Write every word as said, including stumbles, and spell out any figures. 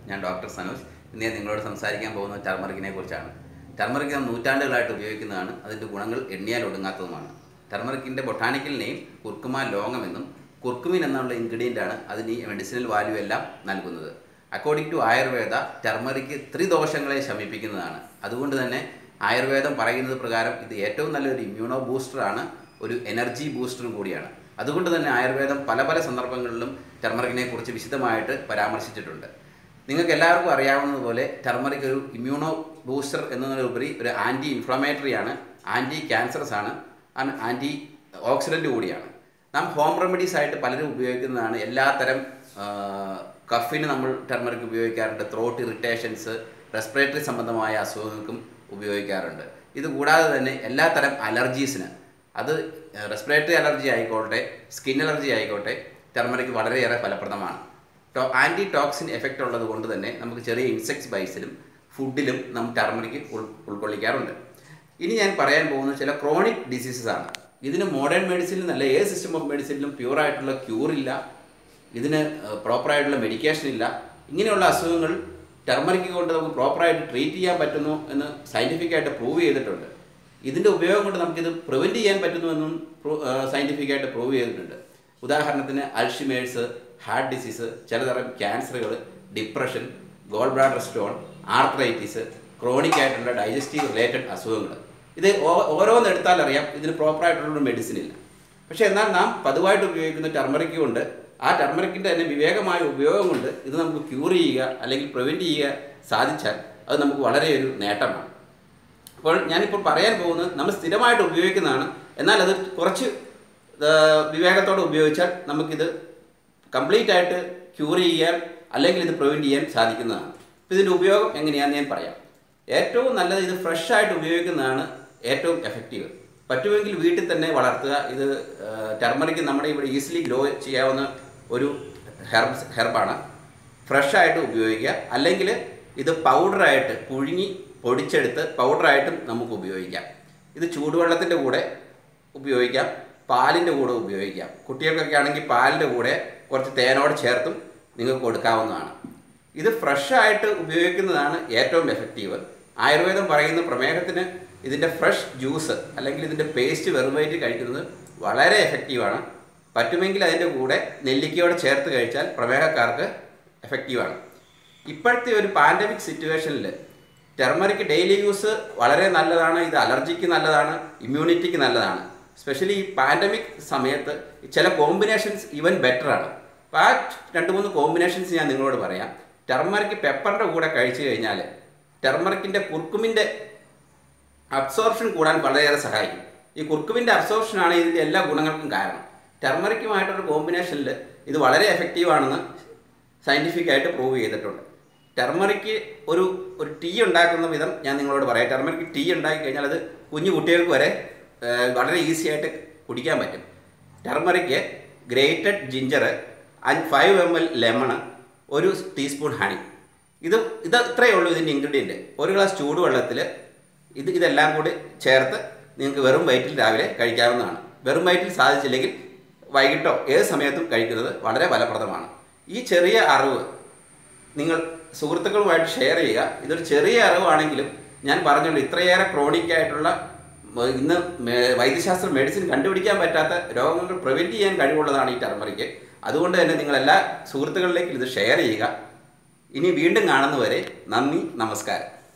ഞാൻ ഡോക്ടർ സനോജ്. ഇന്ന് ഞാൻ നിങ്ങളോട് സംസാരിക്കാൻ പോകുന്നത് ടർമറിക്കിനെ കുറിച്ചാണ്. ടർമറിക് നാം നൂറ്റാണ്ടുകളായിട്ട് ഉപയോഗിക്കുന്നതാണ്. അതിൻ്റെ ഗുണങ്ങൾ എണ്ണിയാൽ ഒടുങ്ങാത്തതുമാണ്. ടർമറിക്കിൻ്റെ ബൊട്ടാണിക്കൽ നെയിം കുർക്കുമ ലോങ്ങം എന്നും കുർക്കുമിൻ എന്നുള്ള ഇൻഗ്രീഡിയൻ്റാണ് അതിന് ഈ മെഡിസിനൽ വാല്യൂ എല്ലാം നൽകുന്നത്. അക്കോർഡിംഗ് ടു ആയുർവേദ, ടർമറിക് ത്രിദോഷങ്ങളെ ശമിപ്പിക്കുന്നതാണ്. അതുകൊണ്ട് തന്നെ ആയുർവേദം പറയുന്നത് പ്രകാരം ഇത് ഏറ്റവും നല്ലൊരു ഇമ്മ്യൂണോ ബൂസ്റ്ററാണ്, ഒരു എനർജി ബൂസ്റ്ററും കൂടിയാണ്. അതുകൊണ്ട് തന്നെ ആയുർവേദം പല പല സന്ദർഭങ്ങളിലും ടർമറിക്കിനെ കുറിച്ച് വിശദമായിട്ട് പരാമർശിച്ചിട്ടുണ്ട്. നിങ്ങൾക്ക് എല്ലാവർക്കും അറിയാവുന്നതുപോലെ ടർമറിക് ഒരു ഇമ്മ്യൂണോ ബൂസ്റ്റർ എന്നതിലുപരി ഒരു ആൻറ്റി ഇൻഫ്ലമേറ്ററി ആണ്, ആൻറ്റി ക്യാൻസറസ് ആണ്, ആൻറ്റി ഓക്സിഡൻറ്റ് കൂടിയാണ്. നാം ഹോം റെമഡീസ് ആയിട്ട് പലരും ഉപയോഗിക്കുന്നതാണ്. എല്ലാത്തരം കഫിന് നമ്മൾ ടർമറിക് ഉപയോഗിക്കാറുണ്ട്. ത്രോട്ട് ഇറിറ്റേഷൻസ്, റെസ്പിറേറ്ററി സംബന്ധമായ അസുഖങ്ങൾക്കും ഉപയോഗിക്കാറുണ്ട്. ഇതുകൂടാതെ തന്നെ എല്ലാത്തരം അലർജീസിന്, അത് റെസ്പിറേറ്ററി അലർജി ആയിക്കോട്ടെ, സ്കിൻ അലർജി ആയിക്കോട്ടെ, ടർമറിക് വളരെയേറെ ഫലപ്രദമാണ്. ആൻറ്റി ടോക്സിൻ എഫക്റ്റ് ഉള്ളത് കൊണ്ട് തന്നെ നമുക്ക് ചെറിയ ഇൻസെക്ട്സ് ബൈസിലും ഫുഡിലും നാം ടർമറിക് ഉൾ ഉൾക്കൊള്ളിക്കാറുണ്ട്. ഇനി ഞാൻ പറയാൻ പോകുന്നത് ചില ക്രോണിക് ഡിസീസസ് ആണ്. ഇതിന് മോഡേൺ മെഡിസിനിൽ നല്ല ഏത് സിസ്റ്റം ഓഫ് മെഡിസിനിലും പ്യൂറായിട്ടുള്ള ക്യൂറില്ല, ഇതിന് പ്രോപ്പറായിട്ടുള്ള മെഡിക്കേഷൻ ഇല്ല. ഇങ്ങനെയുള്ള അസുഖങ്ങൾ ടർമറിക് കൊണ്ട് നമുക്ക് പ്രോപ്പറായിട്ട് ട്രീറ്റ് ചെയ്യാൻ പറ്റുന്നു എന്ന് സയൻറ്റിഫിക്കായിട്ട് പ്രൂവ് ചെയ്തിട്ടുണ്ട്. ഇതിൻ്റെ ഉപയോഗം കൊണ്ട് നമുക്കിത് പ്രിവെൻറ്റ് ചെയ്യാൻ പറ്റുന്നുവെന്നും സയൻറ്റിഫിക്കായിട്ട് പ്രൂവ് ചെയ്തിട്ടുണ്ട്. ഉദാഹരണത്തിന് അൾഷിമേഴ്സ്, ഹാർട്ട് ഡിസീസ്, ചിലതരം ക്യാൻസറുകൾ, depression, gall bladder stone, arthritis, chronic ആയിട്ടുള്ള ഡൈജസ്റ്റീവ് റിലേറ്റഡ് അസുഖങ്ങൾ. ഇത് ഓരോന്ന് എടുത്താൽ അറിയാം ഇതിന് പ്രോപ്പറായിട്ടുള്ളൊരു മെഡിസിൻ ഇല്ല. പക്ഷേ എന്നാൽ നാം പതിവായിട്ട് ഉപയോഗിക്കുന്ന ടർമറിക് കൊണ്ട്, ആ ടർമറിക്കിൻ്റെ തന്നെ വിവേകമായ ഉപയോഗം കൊണ്ട് ഇത് നമുക്ക് ക്യൂർ ചെയ്യുക അല്ലെങ്കിൽ പ്രിവെൻറ്റ് ചെയ്യുക സാധിച്ചാൽ അത് നമുക്ക് വളരെ ഒരു നേട്ടമാണ്. അപ്പോൾ ഞാനിപ്പോൾ പറയാൻ പോകുന്നത് നമ്മൾ സ്ഥിരമായിട്ട് ഉപയോഗിക്കുന്നതാണ്. എന്നാൽ അത് കുറച്ച് വിവേകത്തോടെ ഉപയോഗിച്ചാൽ നമുക്കിത് കംപ്ലീറ്റ് ആയിട്ട് ക്യൂർ ചെയ്യാൻ അല്ലെങ്കിൽ ഇത് പ്രിവെൻറ്റ് ചെയ്യാൻ സാധിക്കുന്നതാണ്. അപ്പോൾ ഇതിൻ്റെ ഉപയോഗം എങ്ങനെയാണെന്ന് ഞാൻ പറയാം. ഏറ്റവും നല്ലത് ഇത് ഫ്രഷ് ആയിട്ട് ഉപയോഗിക്കുന്നതാണ് ഏറ്റവും എഫക്റ്റീവ്. പറ്റുമെങ്കിൽ വീട്ടിൽ തന്നെ വളർത്തുക. ഇത് ടർമറിക് നമ്മുടെ ഇവിടെ ഈസിലി ഗ്രോ ചെയ്യാവുന്ന ഒരു ഹെർബ്സ് ഹെർബാണ്. ഫ്രഷായിട്ട് ഉപയോഗിക്കുക. അല്ലെങ്കിൽ ഇത് പൗഡറായിട്ട് പുഴുങ്ങി പൊടിച്ചെടുത്ത് പൗഡറായിട്ടും നമുക്ക് ഉപയോഗിക്കാം. ഇത് ചൂടുവെള്ളത്തിൻ്റെ കൂടെ ഉപയോഗിക്കാം, പാലിൻ്റെ കൂടെ ഉപയോഗിക്കാം. കുട്ടികൾക്കൊക്കെ ആണെങ്കിൽ പാലിൻ്റെ കൂടെ കുറച്ച് തേനോട് ചേർത്തും നിങ്ങൾക്ക് കൊടുക്കാവുന്നതാണ്. ഇത് ഫ്രഷായിട്ട് ഉപയോഗിക്കുന്നതാണ് ഏറ്റവും എഫക്റ്റീവ്. ആയുർവേദം പറയുന്ന പ്രമേഹത്തിന് ഇതിൻ്റെ ഫ്രഷ് ജ്യൂസ് അല്ലെങ്കിൽ ഇതിൻ്റെ പേസ്റ്റ് വെറുമായിട്ട് കഴിക്കുന്നത് വളരെ എഫക്റ്റീവാണ്. പറ്റുമെങ്കിൽ അതിൻ്റെ കൂടെ നെല്ലിക്കയോടെ ചേർത്ത് കഴിച്ചാൽ പ്രമേഹക്കാർക്ക് എഫക്റ്റീവാണ്. ഇപ്പോഴത്തെ ഒരു പാൻഡമിക് സിറ്റുവേഷനിൽ ടർമറിക് ഡെയിലി യൂസ് വളരെ നല്ലതാണ്. ഇത് അലർജിക്ക് നല്ലതാണ്, ഇമ്മ്യൂണിറ്റിക്ക് നല്ലതാണ്. സ്പെഷ്യലി ഈ പാൻഡമിക് സമയത്ത് ചില കോമ്പിനേഷൻസ് ഈവൻ ബെറ്ററാണ്. അപ്പോൾ ആ രണ്ട് മൂന്ന് കോമ്പിനേഷൻസ് ഞാൻ നിങ്ങളോട് പറയാം. ടർമറിക് പെപ്പറിൻ്റെ കൂടെ കഴിച്ചു കഴിഞ്ഞാൽ ടർമറിക്കിൻ്റെ കുർക്കുമിൻ്റെ അബ്സോർപ്ഷൻ കൂടാൻ വളരെയേറെ സഹായിക്കും. ഈ കുർക്കുമിൻ്റെ അബ്സോർപ്ഷനാണ് ഇതിൻ്റെ എല്ലാ ഗുണങ്ങൾക്കും കാരണം. ടർമറിക്കുമായിട്ടൊരു കോമ്പിനേഷനിൽ ഇത് വളരെ എഫക്റ്റീവാണെന്ന് സയൻറ്റിഫിക്കായിട്ട് പ്രൂവ് ചെയ്തിട്ടുണ്ട്. ടർമറിക്ക് ഒരു ഒരു ടീ ഉണ്ടാക്കുന്ന വിധം ഞാൻ നിങ്ങളോട് പറയാം. ടർമറിക്ക് ടീ ഉണ്ടാക്കി കഴിഞ്ഞാൽ അത് കുഞ്ഞു കുട്ടികൾക്ക് വരെ വളരെ ഈസി ആയിട്ട് കുടിക്കാൻ പറ്റും. Turmeric grated ginger, five M L lemon, ഒരു ടീസ്പൂൺ ഹണി, ഇത് ഇത് ഇത്രയേ ഉള്ളൂ ഇതിൻ്റെ ഇൻഗ്രീഡിയൻറ്റ്. ഒരു ഗ്ലാസ് ചൂടുവെള്ളത്തിൽ ഇത് ഇതെല്ലാം കൂടി ചേർത്ത് നിങ്ങൾക്ക് വെറും വയറ്റിൽ രാവിലെ കഴിക്കാവുന്നതാണ്. വെറും വയറ്റിൽ സാധിച്ചില്ലെങ്കിൽ വൈകിട്ടോ ഏത് സമയത്തും കഴിക്കുന്നത് വളരെ ഫലപ്രദമാണ്. ഈ ചെറിയ അറിവ് നിങ്ങൾ സുഹൃത്തുക്കളുമായിട്ട് ഷെയർ ചെയ്യുക. ഇതൊരു ചെറിയ അറിവാണെങ്കിലും ഞാൻ പറഞ്ഞുകൊണ്ട് ഇത്രയേറെ ക്രോണിക് ആയിട്ടുള്ള ഇന്ന് വൈദ്യശാസ്ത്ര മെഡിസിൻ കണ്ടുപിടിക്കാൻ പറ്റാത്ത രോഗങ്ങൾ പ്രിവെൻറ്റ് ചെയ്യാൻ കഴിവുള്ളതാണ് ഈ ടർമറിക്. അതുകൊണ്ട് തന്നെ നിങ്ങളെല്ലാ സുഹൃത്തുക്കളിലേക്കും ഇത് ഷെയർ ചെയ്യുക. ഇനി വീണ്ടും കാണുന്നവരെ നന്ദി, നമസ്കാരം.